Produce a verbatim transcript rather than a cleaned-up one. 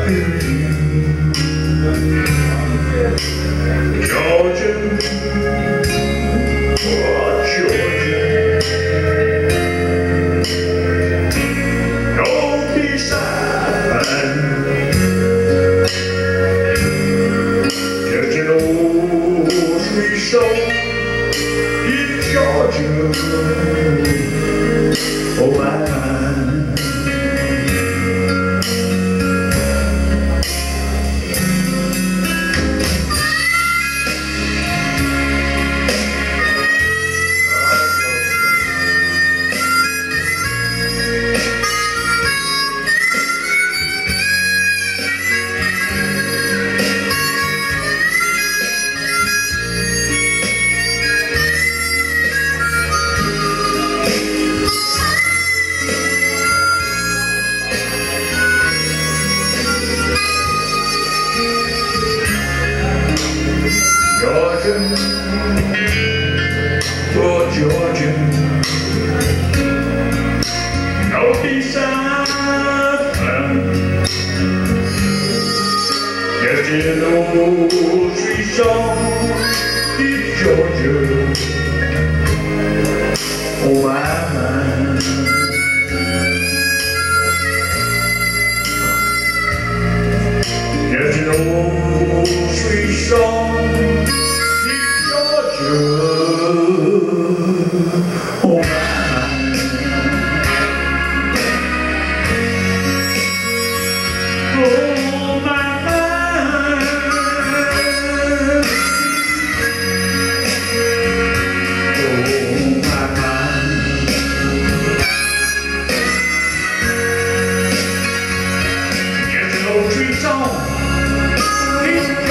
Georgia, oh Georgia, no peace I find, just an old sweet soul in Georgia, oh my. Georgia, oh Georgia, no peace I found, just an old sweet song in Georgia, oh my. Just an old sweet song in Georgia, oh my. Oh my. Oh my. Just an old sweet song in